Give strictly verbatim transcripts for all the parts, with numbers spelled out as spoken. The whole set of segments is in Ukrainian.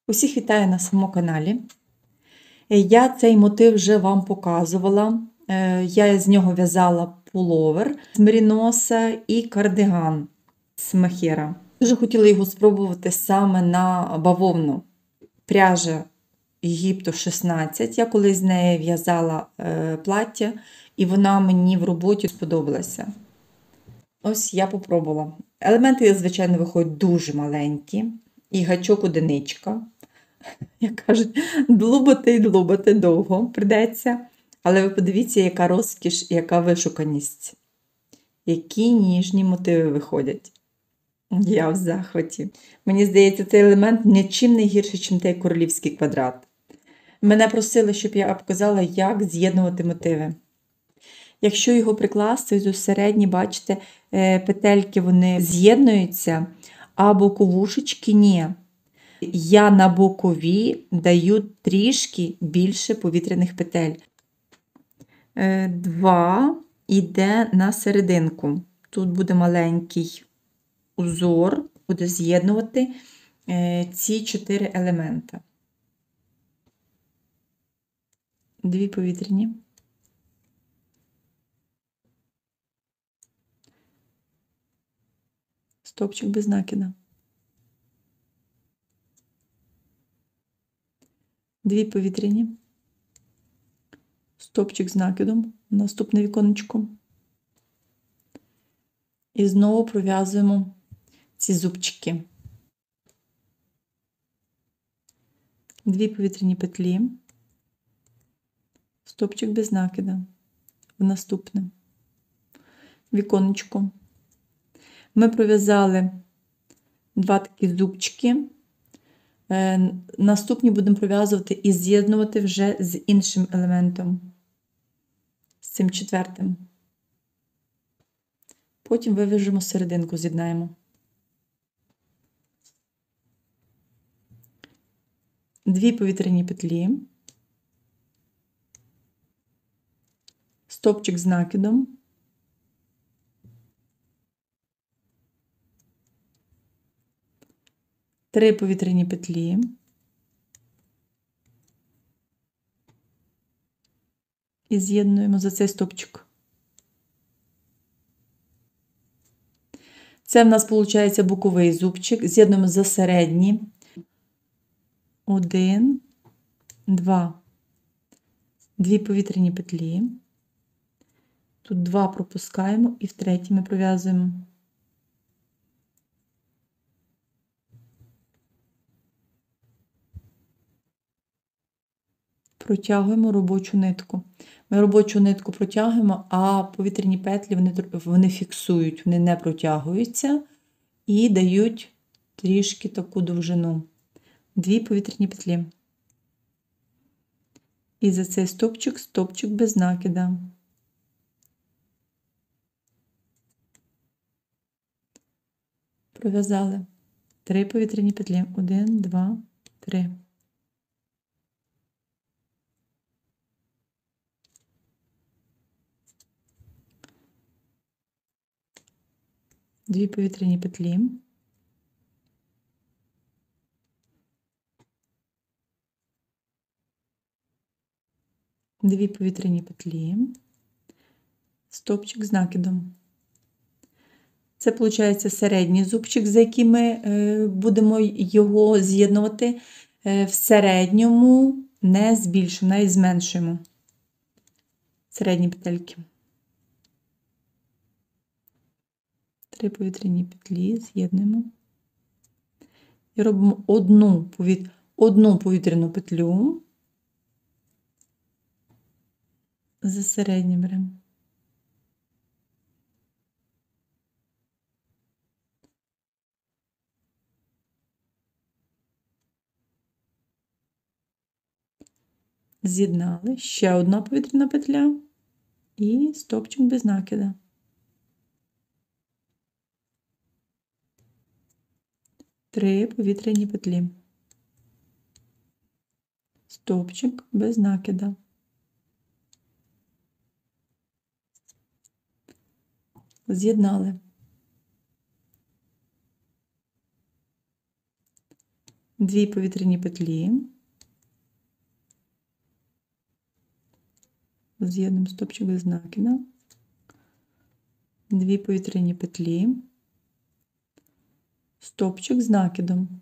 Усіх вітаю на своєму каналі. Я цей мотив вже вам показувала. Я з нього в'язала пуловер з меріноса і кардиган з махера. Дуже хотіла його спробувати саме на бавовну. Пряжа Єгипту шістнадцять. Я колись з нею в'язала плаття, і вона мені в роботі сподобалася. Ось я попробувала. Елементи, звичайно, виходять дуже маленькі. І гачок одиничка. Як кажуть, длубати і длубати довго придеться. Але ви подивіться, яка розкіш і яка вишуканість. Які ніжні мотиви виходять. Я в захваті. Мені здається, цей елемент нічим не гірший, ніж той королівський квадрат. Мене просили, щоб я показала, як з'єднувати мотиви. Якщо його прикласти, то середні, бачите, петельки вони з'єднуються, а боковушечки ні. Я на бокові даю трішки більше повітряних петель. Два йде на серединку. Тут буде маленький узор, буде з'єднувати ці чотири елемента. Дві повітряні. Стовпчик без накида. Дві повітряні, стовпчик з накидом, наступне віконечко. І знову пров'язуємо ці зубчики. Дві повітряні петлі, стовпчик без накида, в наступне віконечко. Ми пров'язали два такі зубчики. Наступні будемо пров'язувати і з'єднувати вже з іншим елементом, з цим четвертим. Потім вив'яжемо серединку, з'єднаємо. Дві повітряні петлі, стовпчик з накидом, три повітряні петлі, і з'єднуємо за цей стовпчик. Це в нас виходить боковий зубчик, з'єднуємо за середні. Один, два, дві повітряні петлі. Тут два пропускаємо і в третій ми пров'язуємо. Протягуємо робочу нитку. Ми робочу нитку протягуємо, а повітряні петлі вони, вони фіксують, вони не протягуються і дають трішки таку довжину. Дві повітряні петлі. І за цей стовпчик, стовпчик без накида. Пров'язали. Три повітряні петлі. Один, два, три. Дві повітряні петлі. Дві повітряні петлі. Стовпчик з накидом. Це, виходить, середній зубчик, за яким ми будемо його з'єднувати. В середньому не збільшуємо, навіть зменшуємо середні петельки. Три повітряні петлі з'єднуємо. І робимо одну, повіт... одну повітряну петлю. За середнім беремо. З'єднали. Ще одна повітряна петля і стовпчик без накида. Три повітряні петлі. Стовпчик без накида. З'єднали. дві повітряні петлі, з'єднуємо стовпчик без накида, дві повітряні петлі, стовпчик з накидом.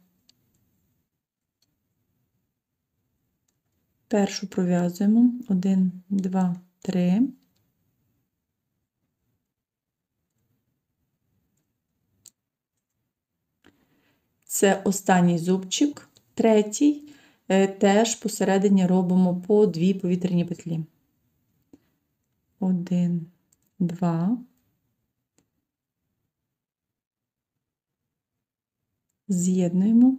Першу пров'язуємо, один, два, три. Це останній зубчик, третій, теж посередині робимо по дві повітряні петлі. Один, два. З'єднуємо.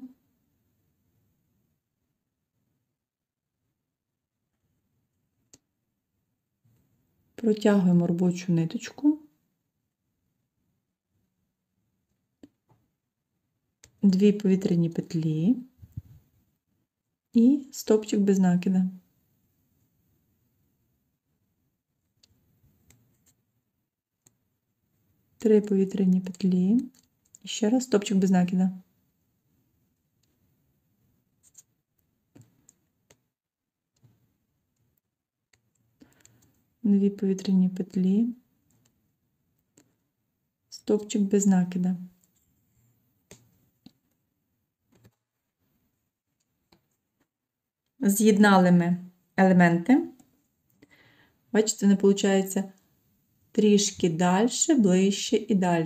Протягуємо робочу ниточку. Дві повітряні петлі і стовпчик без накида. Три повітряні петлі і ще раз стовпчик без накида. Дві повітряні петлі, стовпчик без накида. З'єднали ми елементи. Бачите, не виходить трішки далі, ближче і далі.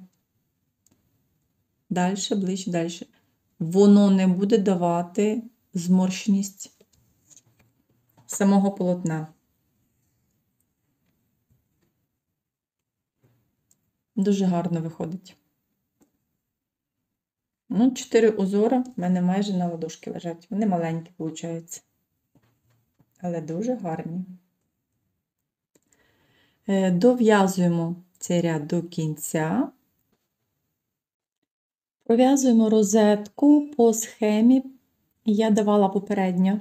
Далі, ближче, далі. Воно не буде давати зморщеність самого полотна. Дуже гарно виходить. Ну, чотири узори в мене майже на ладошки лежать. Вони маленькі, виходить. Але дуже гарні. Дов'язуємо цей ряд до кінця. Пров'язуємо розетку по схемі. Я давала попередньо.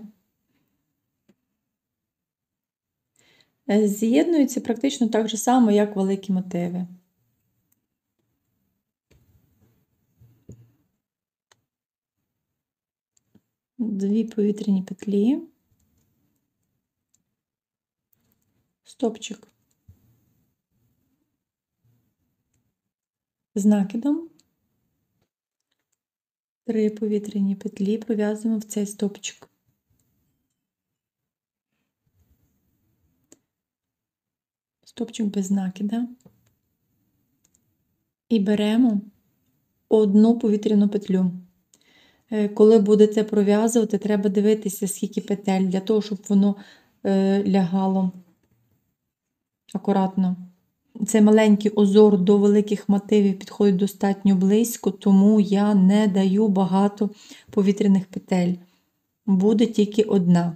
З'єднуються практично так же само, як великі мотиви. Дві повітряні петлі, стовпчик з накидом, три повітряні петлі пров'язуємо в цей стовпчик. Стовпчик без накида. І беремо одну повітряну петлю. Коли будете пров'язувати, треба дивитися, скільки петель, для того, щоб воно лягало акуратно. Цей маленький узор до великих мотивів підходить достатньо близько, тому я не даю багато повітряних петель. Буде тільки одна.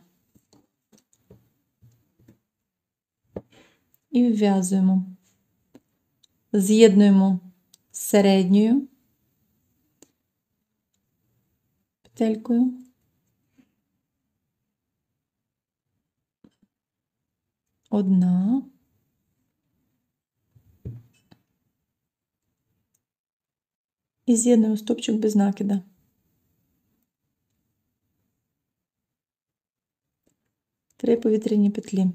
І вв'язуємо. З'єднуємо з середньою петелькою. Одна. І з'єднуємо стовпчик без накида. Три повітряні петлі.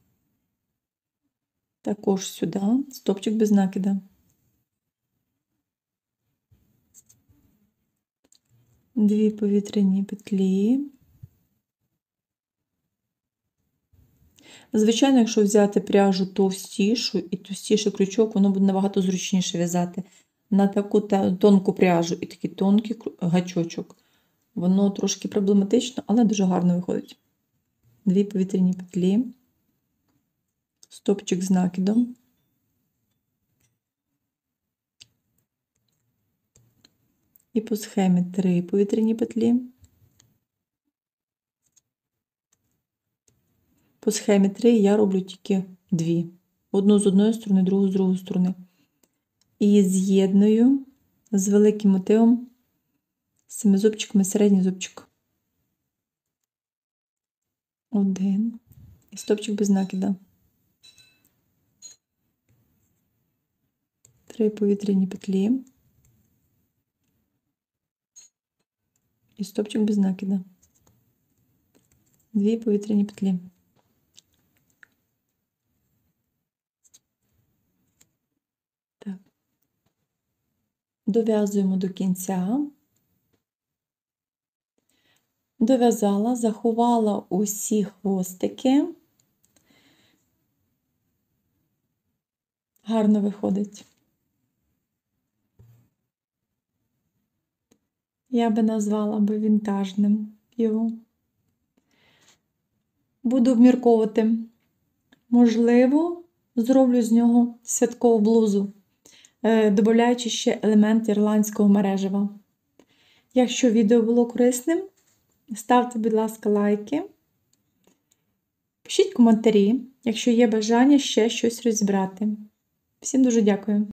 Також сюди стовпчик без накида. Дві повітряні петлі. Звичайно, якщо взяти пряжу товстішу і товстіший крючок, воно буде набагато зручніше в'язати. На таку тонку пряжу і такий тонкий гачочок. Воно трошки проблематично, але дуже гарно виходить. Дві повітряні петлі, стовпчик з накидом. І по схемі три повітряні петлі. По схемі три я роблю тільки дві. Одну з одної сторони, другу з другої сторони. І з'єдную з великим мотивом, з цими зубчиками, середній зубчик. Один. І стовпчик без накида. Три повітряні петлі. І стопчик без накида. Дві повітряні петлі. Так. Дов'язуємо до кінця. Дов'язала, заховала усі хвостики. Гарно виходить. Я би назвала би вінтажним його. Буду обмірковувати. Можливо, зроблю з нього святкову блузу, додаючи ще елемент ірландського мережева. Якщо відео було корисним, ставте, будь ласка, лайки. Пишіть коментарі, якщо є бажання ще щось розібрати. Всім дуже дякую.